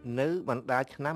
នៅបណ្ដាឆ្នាំ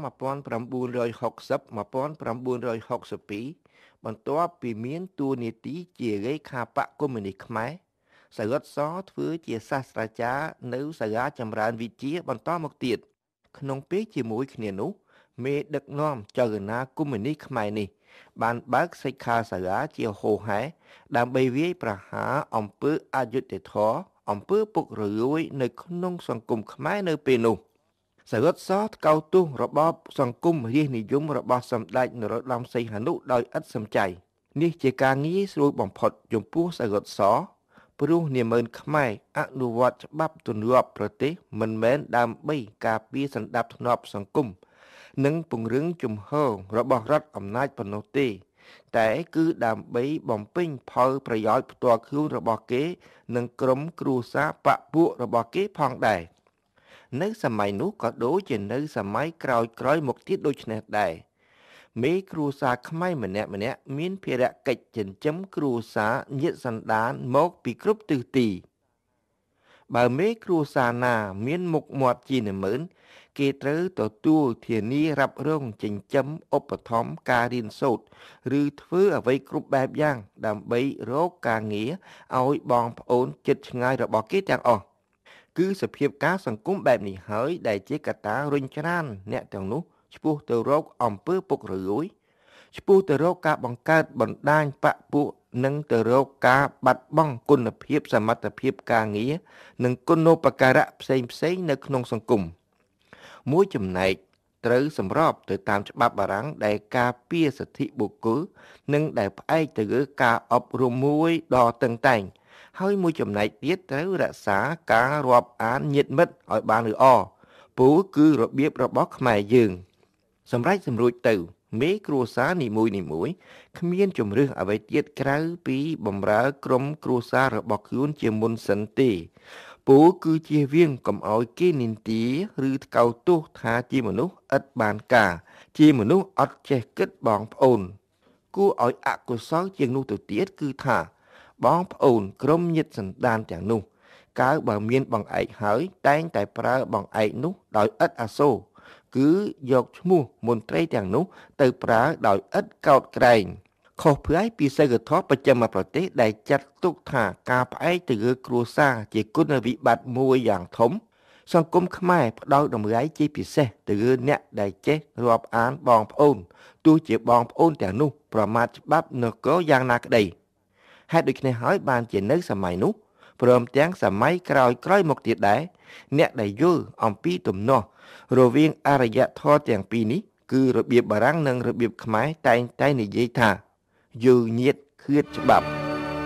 1960-1962 បន្ទាប់ពីមានតួនាទីជារេខាបក្សកុម្មុយនីសខ្មែរសរិទ្ធ ស ធ្វើជាសាស្ត្រាចារ្យនៅសាលាចម្រើនវិទ្យាបន្តមកទៀតក្នុងពេលជាមួយគ្នានោះមេដឹកនាំចលនាកុម្មុយនីសខ្មែរនេះបានបើកសិក្ខាសាលាជាហូរហែដើម្បីវាយប្រហារអំពើអយុត្តិធម៌អំពើពុករលួយនៅក្នុងសង្គមខ្មែរនៅពេលនោះសរិទ្ធ ស ថ្កោលទោសរបបសង្គមរាស្ត្រនិយមរបស់សម្ដេចនរោត្តមសីហនុដោយឥតសំចៃនេះជាការងាយស្រួលបំផុតចំពោះសរិទ្ធ ស ព្រោះនាម៉ឺនខ្មែរអនុវត្តច្បាប់ទម្លាប់ប្រទេសមិនមែនដើម្បីការពារសណ្ដាប់ធ្នាប់សង្គមនិងពង្រឹងជំហររបស់រដ្ឋអំណាចប៉ុណ្ណោះទេតែគឺដើម្បីបំពេញផលប្រយោជន៍ផ្ទាល់ខ្លួនរបស់គេនិងក្រុមគ្រួសារបព្វពួករបស់គេផងដែរនៅសម័យនោះក៏ដូចជានៅសម័យក្រោយៗមកទៀតដូចនេះដែរមេគ្រួសារខ្មែរម្នាក់មានភារកិច្ចចិញ្ចឹមគ្រួសារញាតិសន្តានមកពីគ្រប់ទិសទីបើមេគ្រួសារណាមានមុខមាត់ជានិមឺនគេត្រូវទទួលធានារ៉ាប់រងចិញ្ចឹមឧបត្ថម្ភការរៀនសូត្រឬធ្វើអ្វីគ្រប់បែបយ៉ាងដើម្បីរកការងារឲ្យបងប្អូនជិតឆ្ងាយរបស់គេទាំងអស់គឺសភាពការសង្គមបែបនេះហើយដែលជាកត្តារុញច្រានអ្នកទាំងនោះឆ្ពោះទៅរកអំពើពុករលួយឆ្ពោះទៅរកការបង្កើតបណ្ដាញបព្វពួកនិងទៅរកការបាត់បង់គុណភាពសមត្ថភាពការងារនិងគុណូបការៈផ្សេងនៅក្នុងសង្គមមួយចំណែកត្រូវសម្របទៅតាមច្បាប់បារាំងដែលការពារសិទ្ធិបុគ្គលនិងដែលផ្អែកទៅលើការអប់រំមួយដ៏តឹងតែងហើយមួយចំណែកទៀតត្រូវរក្សាការរាប់អានញាតិមិត្តឲ្យបានល្អព្រោះគឺរបៀបរបស់ខ្មែរយើងសម្រាប់សម្រួចទៅមេគ្រួសារនីមួយគ្មានជំរឿសអ្វីទៀតក្រៅពីបម្រើក្រុមគ្រួសាររបស់ខ្លួនជាមុនសិនទេពូគឺជៀសវាងកុំឲ្យគេនិន្ទាឬថ្កោលទោសថាជាមនុស្សឥតបានការជាមនុស្សអត់ចេះគិតបងប្អូនគួរឲ្យអកុសលជាងនោះទៅទៀតគឺថាបងប្អូនក្រុមញាតិសន្តានទាំងនោះកើបើមានបង្អែកហើយតែងតែប្រើបង្អែកនោះដោយឥតអាសូរគឺយកឈ្មោះមន្ត្រីទាំងនោះទៅប្រើដោយឥតកោតក្រែងខុសប្លែកពីសីលធម៌បច្ចឹមប្រទេសដែលចាត់ទុកថាការផ្អែកទៅលើគ្រួសារជាគុណវិបត្តិមួយយ៉ាងធំសង្គមខ្មែរផ្ដោតតម្លៃជាពិសេសទៅលើអ្នកដែលចេះរាប់អានបងប្អូនទោះជាបងប្អូនទាំងនោះប្រមាថច្បាប់នគរយ៉ាងណាក្តីហេតុដូច្នេះហើយបានជានៅសម័យនោះព្រមទាំងសម័យក្រោយមកទៀតដែរអ្នកដែលយល់អំពីទំនាស់រវាងអរិយធម៌ទាំងពីរនេះគឺរបៀបបារាំងនិងរបៀបខ្មែរតែងតែនិយាយថាយល់ញាតឃឿតច្បាប់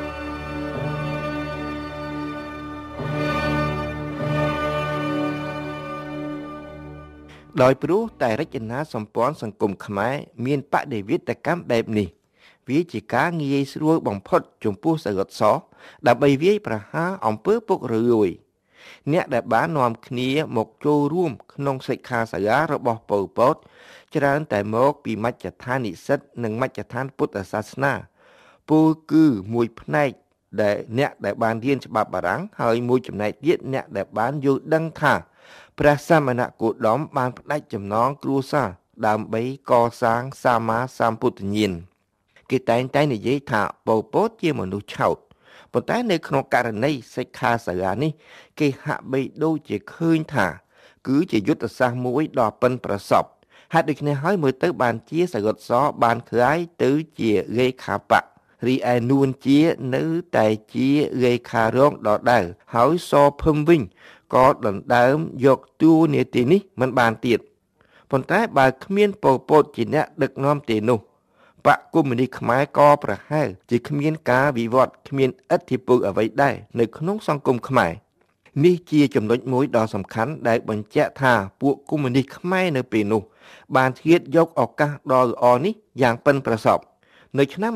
ដោយព្រោះតែរចនាសម្ព័ន្ធសង្គមខ្មែរមានបដិវេតកម្មបែបនេះវាជាការងាយស្រួលបំផុតចំពោះសរិទ្ធ ស ដើម្បីវាយប្រហារអំពើពុករលួយអ្នកដែលបាននាំគ្នាមកចូលរួមក្នុងសិក្ខាសាលារបស់ប៉ុល ពតច្រើនតែមកពីមជ្ឈដ្ឋាននិស្សិតនិងមជ្ឈដ្ឋានពុទ្ធសាសនាពលគឺមួយផ្នែកដែលអ្នកដែលបានរៀនច្បាប់បារាំងហើយមួយចំណែកទៀតអ្នកដែលបានយល់ដឹងថាព្រះសមណគោតមបានផ្ដាច់ចំណងគ្រួសារដើម្បីកសាងសម្មាសម្ពុទ្ធញ្ញាណគេតែងតែនិយាយថាប៉ុល ពតជាមនុស្សឆោតប៉ុន្តែនៅក្នុងករណីសិក្ខាសាលានេះគេហាក់បីដូចជាឃើញថាគឺជាយុទ្ធសាស្ត្រមួយដ៏ប៉ិនប្រសប់ហេតុដូច្នេះហើយមើលទៅបានជាសរិទ្ធ ស បានក្លាយទៅជារេខាបក្សរីឯនួនជានៅតែជារេខារងដដែលហើយស ភឹមវិញក៏ដណ្ដើមយកតួនាទីនេះមិនបានទៀតប៉ុន្តែបើគ្មានប៉ុល ពតជាអ្នកដឹកនាំទេនោះបក្សកុម្មុយនីសខ្មែរក៏ប្រហែលជាគ្មានការវិវត្តគ្មានឥទ្ធិពលអ្វីដែរនៅក្នុងសង្គមខ្មែរនេះជាចំណុចមួយដ៏សំខាន់ដែលបញ្ជាក់ថាពួកកុម្មុយនីសខ្មែរនៅពេលនោះបានឆ្លៀតយកឱកាសដ៏ល្អនេះយ៉ាងប៉ិនប្រសប់នៅឆ្នាំ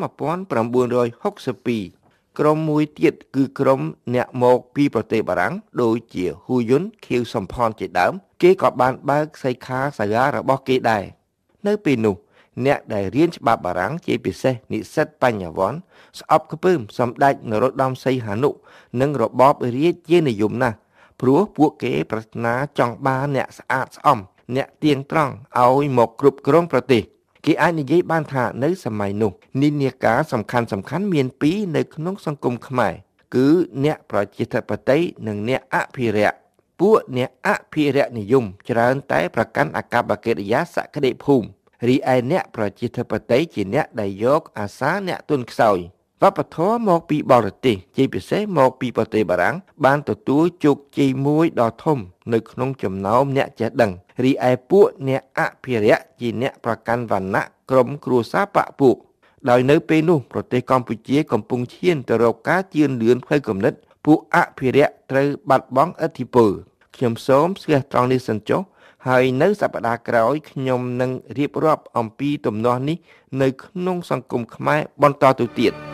1962ក្រុមមួយទៀតគឺក្រុមអ្នកមកពីប្រទេសបារាំងដូចជាហ៊ូយុន ខៀវ សំផនជាដើមគេក៏បានបើកសិក្ខាសាលារបស់គេដែរនៅពេលនោះអ្នកដែលរៀនច្បាប់បារាំងជាពិសេសនិស្សិតបញ្ញវន្តស្អប់ខ្ពើមសម្ដេចនរោត្តមសីហនុនិងរបបរាជានិយមណាស់ព្រោះពួកគេប្រាថ្នាចង់បានអ្នកស្អាតស្អំអ្នកទៀងត្រង់ឲ្យមកគ្រប់គ្រងប្រទេសគេអាចនិយាយបានថានៅសម័យនោះនិន្នាការសំខាន់មានពីរនៅក្នុងសង្គមខ្មែរគឺអ្នកប្រជាធិបតេយ្យនិងអ្នកអភិរក្សពួកអ្នកអភិរក្សនិយមច្រើនតែប្រកាន់អាកប្បកិរិយាសក្តិភូមិរីឯអ្នកប្រជាធិបតេយ្យជាអ្នកដែលយកអាសាអ្នកទុនខ្សោយវប្បធម៌មកពីបរទេសជាពិសេសមកពីប្រទេសបារាំងបានទទួលជោគជ័យមួយដ៏ធំនៅក្នុងចំណោមអ្នកចេះដឹងរីឯពួកអ្នកអភិរក្សជាអ្នកប្រកាន់វណ្ណៈក្រុមគ្រួសារបព្វពួកដោយនៅពេលនោះប្រទេសកម្ពុជាកំពុងឈានទៅរកការជឿនលឿនផ្លូវគំនិតពួកអភិរក្សត្រូវបាត់បង់ឥទ្ធិពលខ្ញុំសូមស្ទះត្រង់នេះសិនចុះហើយនៅសប្តាហ៍ក្រោយខ្ញុំនឹងរៀបរាប់អំពីទំនាស់នេះនៅក្នុងសង្គមខ្មែរបន្តទៅទៀត